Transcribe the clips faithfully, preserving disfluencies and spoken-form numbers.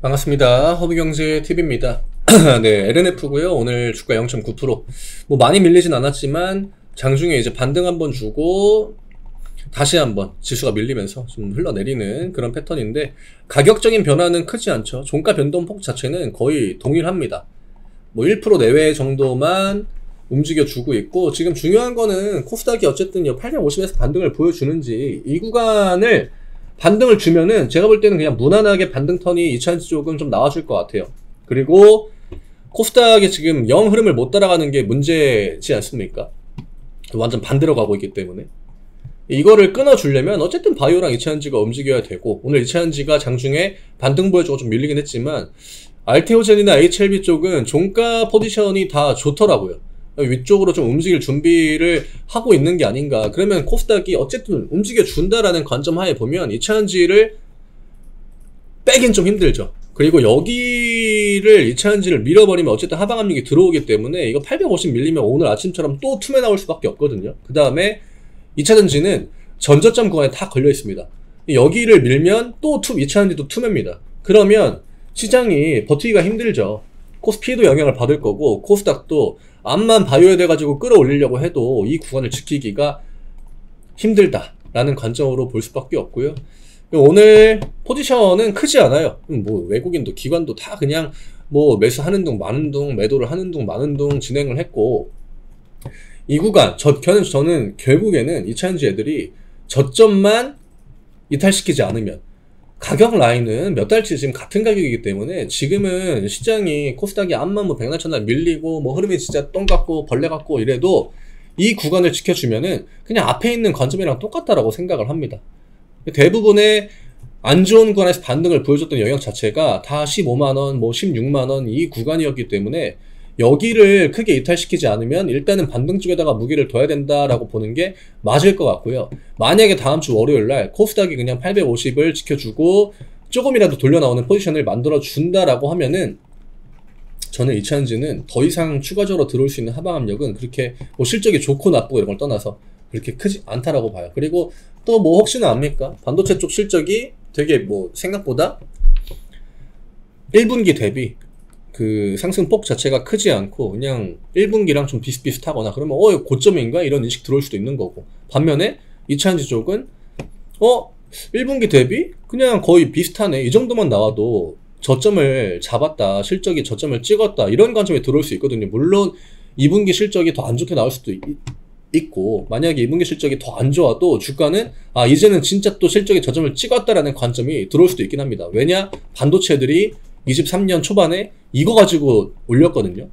반갑습니다. 허브경제티비입니다. 네, 엘엔에프고요. 오늘 주가 영 점 구 퍼센트. 뭐 많이 밀리진 않았지만 장중에 이제 반등 한번 주고 다시 한번 지수가 밀리면서 좀 흘러내리는 그런 패턴인데, 가격적인 변화는 크지 않죠. 종가 변동폭 자체는 거의 동일합니다. 뭐 일 퍼센트 내외 정도만 움직여주고 있고, 지금 중요한 거는 코스닥이 어쨌든 팔백오십에서 반등을 보여주는지, 이 구간을 반등을 주면은 제가 볼 때는 그냥 무난하게 반등 턴이 이차전지 쪽은 좀 나와줄 것 같아요. 그리고 코스닥이 지금 영 흐름을 못 따라가는 게 문제지 않습니까? 완전 반대로 가고 있기 때문에 이거를 끊어주려면 어쨌든 바이오랑 이차전지가 움직여야 되고, 오늘 이차전지가 장중에 반등 보여주고 좀 밀리긴 했지만 알테오젠이나 에이치엘비 쪽은 종가 포지션이 다 좋더라고요. 위쪽으로 좀 움직일 준비를 하고 있는 게 아닌가. 그러면 코스닥이 어쨌든 움직여 준다라는 관점 하에 보면 이차전지를 빼긴 좀 힘들죠. 그리고 여기를 이차전지를 밀어버리면 어쨌든 하방 압력이 들어오기 때문에 이거 팔백오십 밀리면 오늘 아침처럼 또 툼에 나올 수밖에 없거든요. 그 다음에 이차전지는 전저점 구간에 다 걸려 있습니다. 여기를 밀면 또 툼, 이차전지도 툼입니다. 그러면 시장이 버티기가 힘들죠. 코스피도 영향을 받을 거고, 코스닥도 암만 바이오에 돼가지고 끌어올리려고 해도 이 구간을 지키기가 힘들다라는 관점으로 볼 수밖에 없고요. 오늘 포지션은 크지 않아요. 뭐 외국인도 기관도 다 그냥 뭐 매수하는 둥 마는 둥, 매도를 하는 둥 마는 둥 진행을 했고, 이 구간 저, 저는, 저는 결국에는 이차전지 애들이 저점만 이탈시키지 않으면, 가격 라인은 몇 달치 지금 같은 가격이기 때문에 지금은 시장이 코스닥이 암만 뭐 백날 천날 밀리고 뭐 흐름이 진짜 똥 같고 벌레 같고 이래도 이 구간을 지켜주면은 그냥 앞에 있는 관점이랑 똑같다라고 생각을 합니다. 대부분의 안 좋은 구간에서 반등을 보여줬던 영역 자체가 다 십오만 원, 뭐 십육만 원 이 구간이었기 때문에 여기를 크게 이탈시키지 않으면 일단은 반등 쪽에다가 무게를 둬야 된다라고 보는 게 맞을 것 같고요. 만약에 다음 주 월요일날 코스닥이 그냥 팔백오십을 지켜주고 조금이라도 돌려 나오는 포지션을 만들어 준다라고 하면은, 저는 이차전지는 더 이상 추가적으로 들어올 수 있는 하방 압력은 그렇게 뭐 실적이 좋고 나쁘고 이런 걸 떠나서 그렇게 크지 않다라고 봐요. 그리고 또 뭐 혹시나 압니까? 반도체 쪽 실적이 되게 뭐 생각보다 일 분기 대비 그 상승폭 자체가 크지 않고 그냥 일 분기랑 좀 비슷비슷하거나 그러면 어 고점인가 이런 인식 들어올 수도 있는 거고, 반면에 이차전지 쪽은 어 일 분기 대비 그냥 거의 비슷하네, 이 정도만 나와도 저점을 잡았다, 실적이 저점을 찍었다, 이런 관점에 들어올 수 있거든요. 물론 이 분기 실적이 더 안 좋게 나올 수도 있, 있고, 만약에 이 분기 실적이 더 안 좋아도 주가는 아 이제는 진짜 또 실적이 저점을 찍었다라는 관점이 들어올 수도 있긴 합니다. 왜냐, 반도체들이 이십삼 년 초반에 이거 가지고 올렸거든요.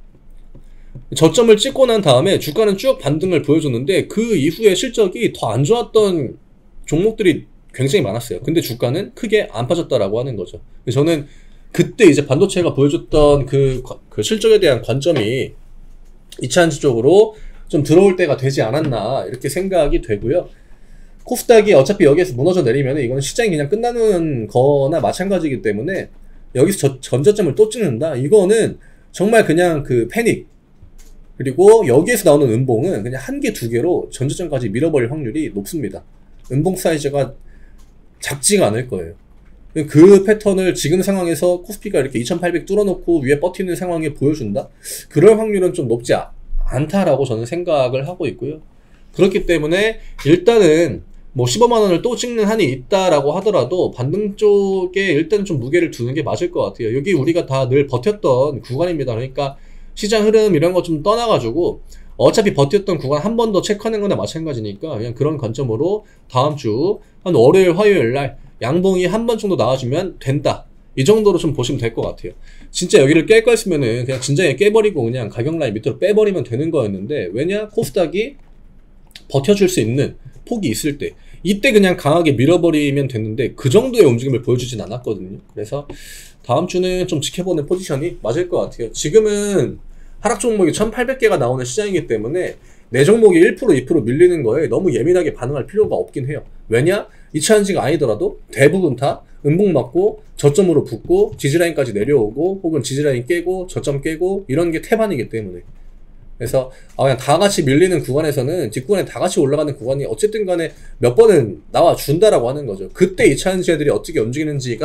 저점을 찍고 난 다음에 주가는 쭉 반등을 보여줬는데 그 이후에 실적이 더 안 좋았던 종목들이 굉장히 많았어요. 근데 주가는 크게 안 빠졌다라고 하는 거죠. 저는 그때 이제 반도체가 보여줬던 그, 그 실적에 대한 관점이 이차전지 쪽으로 좀 들어올 때가 되지 않았나 이렇게 생각이 되고요. 코스닥이 어차피 여기에서 무너져 내리면 이거는 시장이 그냥 끝나는 거나 마찬가지이기 때문에 여기서 저, 전저점을 또 찍는다? 이거는 정말 그냥 그 패닉. 그리고 여기에서 나오는 음봉은 그냥 한 개, 두 개로 전저점까지 밀어버릴 확률이 높습니다. 음봉 사이즈가 작지가 않을 거예요. 그 패턴을 지금 상황에서 코스피가 이렇게 이천팔백 뚫어놓고 위에 버티는 상황에 보여준다? 그럴 확률은 좀 높지 않다라고 저는 생각을 하고 있고요. 그렇기 때문에 일단은 뭐 십오만 원을 또 찍는 한이 있다라고 하더라도 반등 쪽에 일단 좀 무게를 두는 게 맞을 것 같아요. 여기 우리가 다 늘 버텼던 구간입니다. 그러니까 시장 흐름 이런 거 좀 떠나가지고 어차피 버텼던 구간 한 번 더 체크하는 거나 마찬가지니까 그냥 그런 관점으로 다음 주 한 월요일, 화요일 날 양봉이 한 번 정도 나와주면 된다, 이 정도로 좀 보시면 될 것 같아요. 진짜 여기를 깰 거였으면은 그냥 진작에 깨버리고 그냥 가격 라인 밑으로 빼버리면 되는 거였는데, 왜냐, 코스닥이 버텨줄 수 있는 폭이 있을 때 이때 그냥 강하게 밀어버리면 됐는데 그 정도의 움직임을 보여주진 않았거든요. 그래서 다음 주는 좀 지켜보는 포지션이 맞을 것 같아요. 지금은 하락 종목이 천팔백 개가 나오는 시장이기 때문에 내 종목이 일 퍼센트, 이 퍼센트 밀리는 거에 너무 예민하게 반응할 필요가 없긴 해요. 왜냐, 이차전지가 아니더라도 대부분 다 음봉 맞고 저점으로 붙고 지지라인까지 내려오고 혹은 지지라인 깨고 저점 깨고 이런 게 태반이기 때문에, 그래서 아 그냥 다 같이 밀리는 구간에서는 뒷구간에 다 같이 올라가는 구간이 어쨌든 간에 몇 번은 나와 준다라고 하는 거죠. 그때 이 차전지들이 어떻게 움직이는지가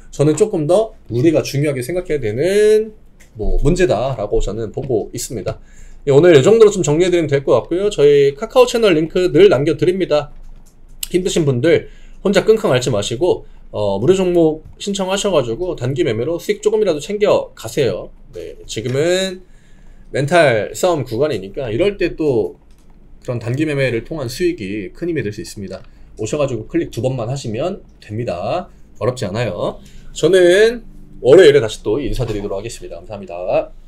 저는 조금 더 우리가 중요하게 생각해야 되는 뭐 문제다라고 저는 보고 있습니다. 예, 오늘 이 정도로 좀 정리해드리면 될 것 같고요. 저희 카카오 채널 링크 늘 남겨드립니다. 힘드신 분들 혼자 끙끙 앓지 마시고 어, 무료 종목 신청하셔가지고 단기 매매로 수익 조금이라도 챙겨 가세요. 네, 지금은 멘탈 싸움 구간이니까 이럴 때 또 그런 단기 매매를 통한 수익이 큰 힘이 될 수 있습니다. 오셔가지고 클릭 두 번만 하시면 됩니다. 어렵지 않아요. 저는 월요일에 다시 또 인사드리도록 하겠습니다. 감사합니다.